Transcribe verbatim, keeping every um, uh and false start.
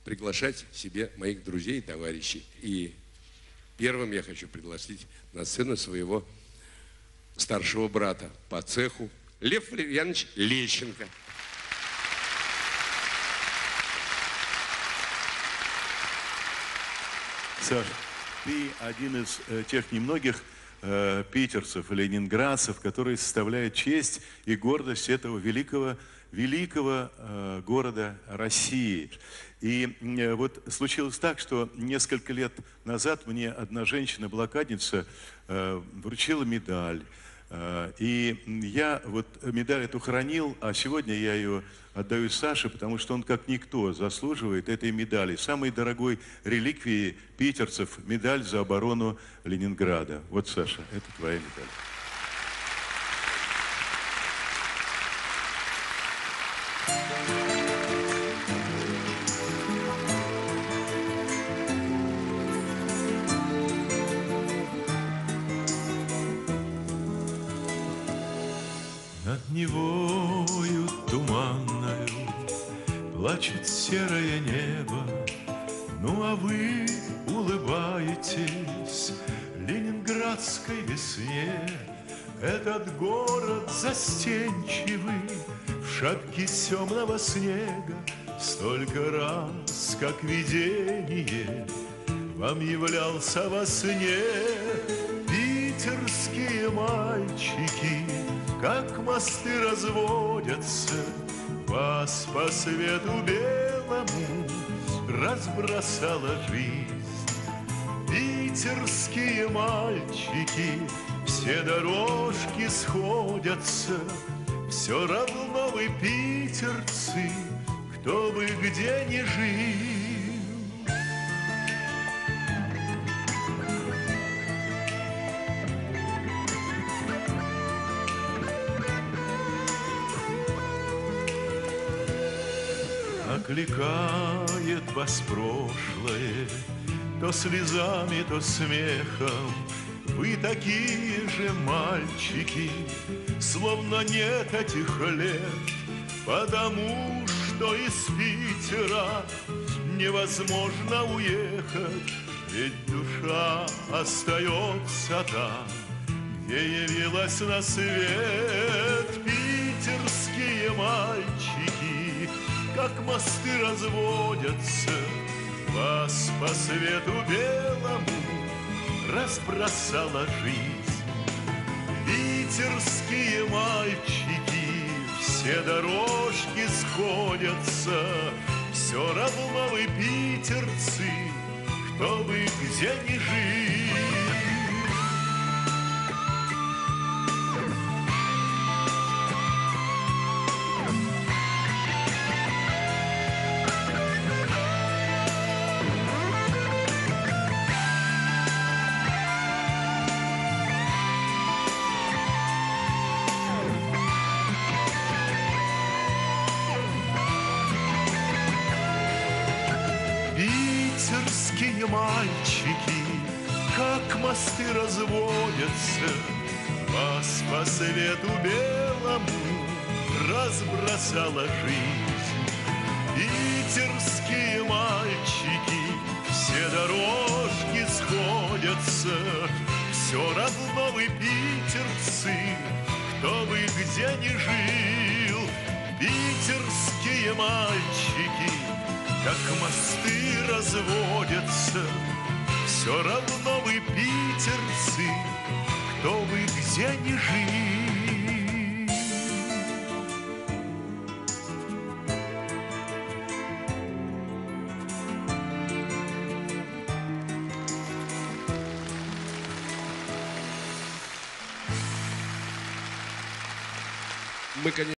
приглашать себе моих друзей и товарищей. И первым я хочу пригласить на сцену своего старшего брата по цеху Лев Валерьянович Лещенко. Саш, ты один из э, тех немногих э, питерцев, ленинградцев, которые составляют честь и гордость этого великого, великого э, города России. И э, вот случилось так, что несколько лет назад мне одна женщина-блокадница э, вручила медаль. И я вот медаль эту хранил, а сегодня я ее отдаю Саше, потому что он как никто заслуживает этой медали. Самой дорогой реликвии питерцев – медаль за оборону Ленинграда. Вот, Саша, это твоя медаль. Над Невою туманною плачет серое небо, ну а вы улыбаетесь ленинградской весне. Этот город застенчивый в шапке темного снега столько раз, как видение, вам являлся во сне. Питерские мальчики, как мосты разводятся, вас по свету белому разбросала жизнь. Питерские мальчики, все дорожки сходятся, все равно вы питерцы, кто бы где ни жил. Окликает вас прошлое, то слезами, то смехом. Вы такие же мальчики, словно нет этих лет, потому что из Питера невозможно уехать, ведь душа остается там, где явилась на свет. Питерские мальчики, как мосты разводятся, вас по свету белому разбросала жизнь. Питерские мальчики, все дорожки сходятся, все равно вы питерцы, кто бы где ни жил. Питерские мальчики, как мосты разводятся, вас по свету белому разбросала жизнь. Питерские мальчики, все дорожки сходятся, все равно вы питерцы, кто бы где ни жил. Питерские мальчики, как мосты разводятся, все равно вы питерцы, кто бы где ни жил. Мы, конечно,